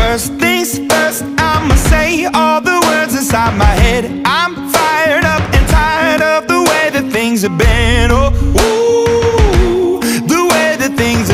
First things first, I'ma say all the words inside my head. I'm fired up and tired of the way that things have been. Oh, ooh.